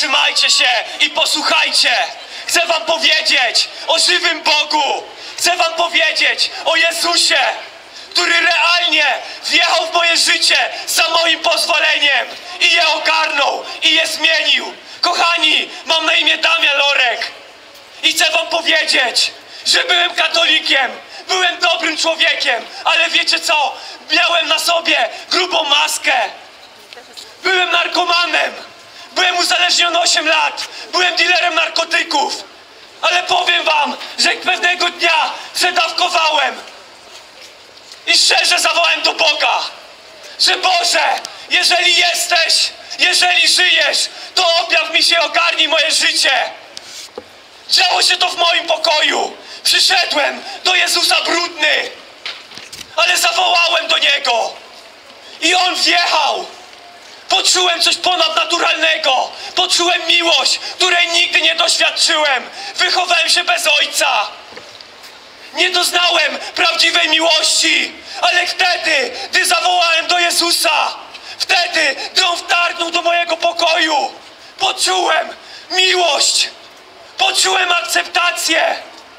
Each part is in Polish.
zatrzymajcie się i posłuchajcie. Chcę wam powiedzieć o żywym Bogu. Chcę wam powiedzieć o Jezusie, który realnie wjechał w moje życie za moim pozwoleniem i je ogarnął i je zmienił. Kochani, mam na imię Damian Lorek i chcę wam powiedzieć, że byłem katolikiem, byłem dobrym człowiekiem, ale wiecie co? Miałem na sobie grubą maskę. Byłem narkomanem, byłem uzależniony 8 lat, byłem dealerem narkotyków, ale powiem wam, że pewnego dnia przedawkowałem i szczerze zawołałem do Boga, że Boże, jeżeli jesteś, jeżeli żyjesz, to objaw mi się, ogarnij moje życie. Działo się to w moim pokoju. Przyszedłem do Jezusa brudny, ale zawołałem do Niego i On wjechał. Poczułem coś ponadnaturalnego. Poczułem miłość, której nigdy nie doświadczyłem. Wychowałem się bez ojca. Nie doznałem prawdziwej miłości, ale wtedy, gdy zawołałem do Jezusa, wtedy, gdy On wtargnął do mojego pokoju, poczułem miłość, poczułem akceptację.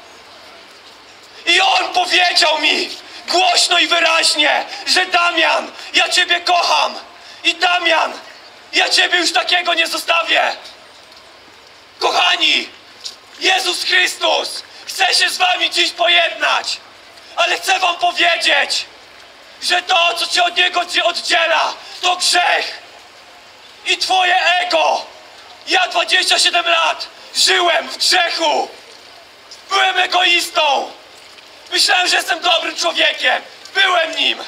I On powiedział mi głośno i wyraźnie, że Damian, ja Ciebie kocham. I Damian, ja Ciebie już takiego nie zostawię. Kochani, Jezus Chrystus chce się z wami dziś pojednać, ale chcę wam powiedzieć, że to, co cię od Niego oddziela, to grzech i twoje ego. Ja 27 lat żyłem w grzechu. Byłem egoistą. Myślałem, że jestem dobrym człowiekiem. Byłem nim.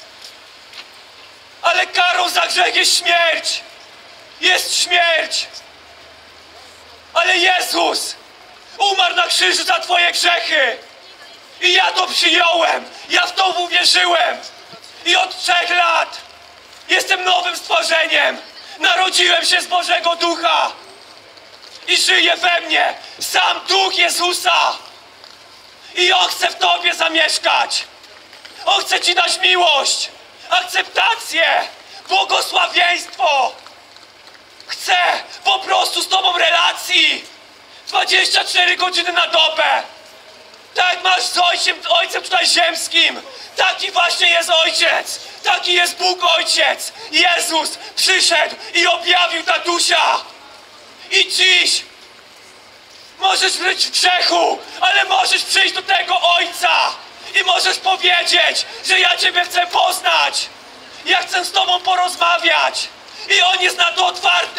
Ale karą za grzech jest śmierć. Jest śmierć. Ale Jezus umarł na krzyżu za twoje grzechy. I ja to przyjąłem. Ja w to uwierzyłem. I od 3 lat jestem nowym stworzeniem. Narodziłem się z Bożego Ducha. I żyje we mnie sam Duch Jezusa. I On chce w tobie zamieszkać. On chce ci dać miłość, akceptację, błogosławieństwo. Chce po prostu z tobą relacji 24 godziny na dobę. Tak jak masz z Ojcem tutaj ziemskim, taki właśnie jest Ojciec. Taki jest Bóg Ojciec. Jezus przyszedł i objawił tatusia. I dziś możesz być w grzechu, ale możesz przyjść do tego Ojca i możesz powiedzieć, że ja Ciebie chcę poznać. Ja chcę z Tobą porozmawiać. I On jest na to otwarty.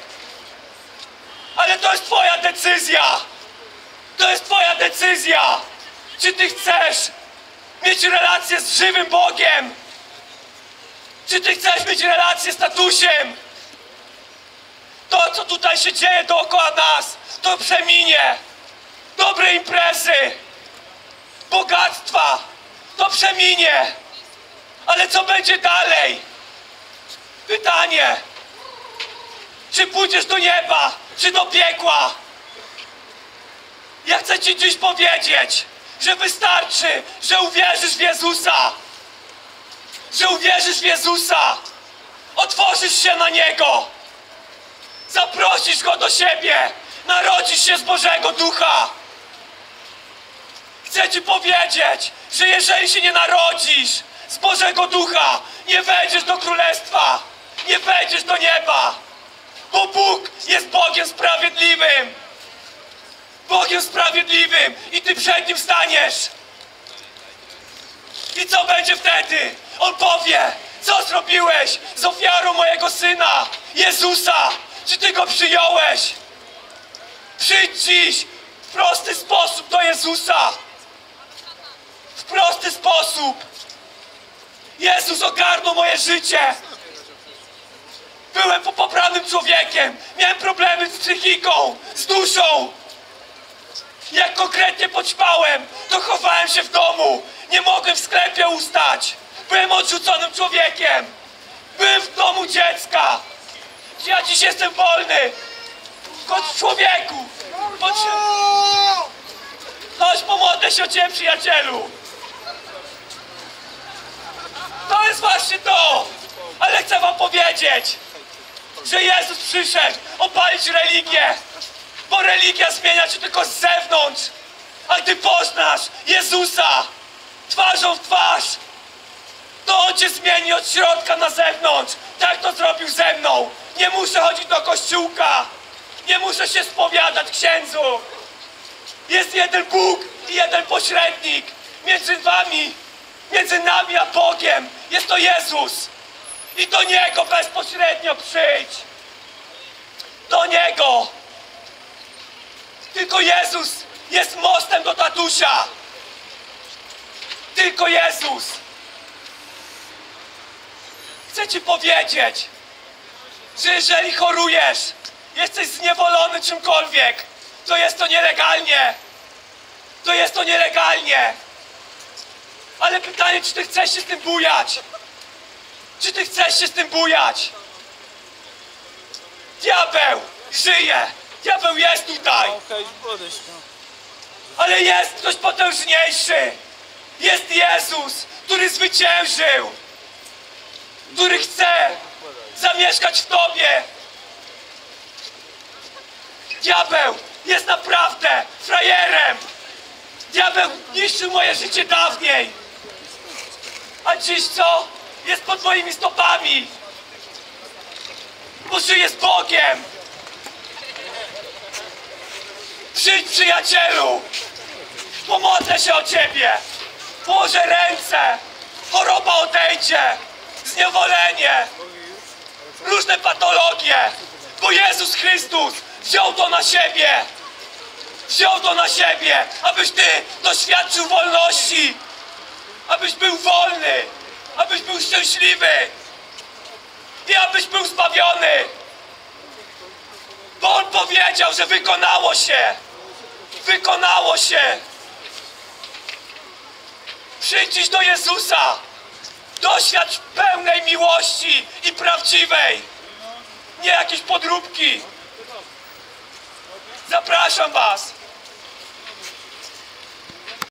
Ale to jest Twoja decyzja. To jest Twoja decyzja. Czy Ty chcesz mieć relację z żywym Bogiem? Czy Ty chcesz mieć relację z tatusiem? To, co tutaj się dzieje dookoła nas, to przeminie. Dobre imprezy, bogactwa, to przeminie. Ale co będzie dalej? Pytanie. Czy pójdziesz do nieba, czy do piekła? Ja chcę Ci dziś powiedzieć, że wystarczy, że uwierzysz w Jezusa. Że uwierzysz w Jezusa. Otworzysz się na Niego. Zaprosisz Go do siebie. Narodzisz się z Bożego Ducha. Chcę Ci powiedzieć, że jeżeli się nie narodzisz z Bożego Ducha, nie wejdziesz do Królestwa. Nie wejdziesz do nieba. Bo Bóg jest Bogiem sprawiedliwym. Bogiem sprawiedliwym. I Ty przed Nim staniesz. I co będzie wtedy? On powie, co zrobiłeś z ofiarą mojego Syna, Jezusa? Czy Ty Go przyjąłeś? Przyjdź dziś w prosty sposób do Jezusa. W prosty sposób. Jezus ogarnął moje życie. Byłem poprawnym człowiekiem. Miałem problemy z psychiką, z duszą. Jak konkretnie poćpałem, to chowałem się w domu. Nie mogłem w sklepie ustać. Byłem odrzuconym człowiekiem. Byłem w domu dziecka. Ja dziś jestem wolny. Chodź, człowieku. Chodź, pomodlę się o Ciebie, przyjacielu. To jest właśnie to. Ale chcę wam powiedzieć, że Jezus przyszedł obalić religię, bo religia zmienia się tylko z zewnątrz, a gdy poznasz Jezusa twarzą w twarz, to On cię zmieni od środka na zewnątrz. Tak to zrobił ze mną. Nie muszę chodzić do kościółka, nie muszę się spowiadać księdzu. Jest jeden Bóg i jeden pośrednik między wami, między nami a Bogiem. Jest to Jezus. I do Niego bezpośrednio przyjdź. Do Niego. Tylko Jezus jest mostem do tatusia. Tylko Jezus. Chcę ci powiedzieć, że jeżeli chorujesz, jesteś zniewolony czymkolwiek, to jest to nielegalnie. To jest to nielegalnie. Ale pytanie, czy ty chcesz się z tym bujać? Czy ty chcesz się z tym bujać? Diabeł żyje. Diabeł jest tutaj. Ale jest ktoś potężniejszy. Jest Jezus, który zwyciężył. Który chce zamieszkać w tobie. Diabeł jest naprawdę frajerem. Diabeł niszczył moje życie dawniej. A dziś co? Jest pod moimi stopami. Bo żyję z Bogiem. Przyjdź, przyjacielu. Pomodlę się o ciebie. Położę ręce. Choroba odejdzie. Zniewolenie. Różne patologie. Bo Jezus Chrystus wziął to na siebie. Wziął to na siebie, abyś ty doświadczył wolności. Abyś był wolny. Abyś był szczęśliwy. I abyś był zbawiony. Bo On powiedział, że wykonało się. Wykonało się. Przyjdź do Jezusa. Doświadcz pełnej miłości i prawdziwej. Nie jakieś podróbki. Zapraszam was.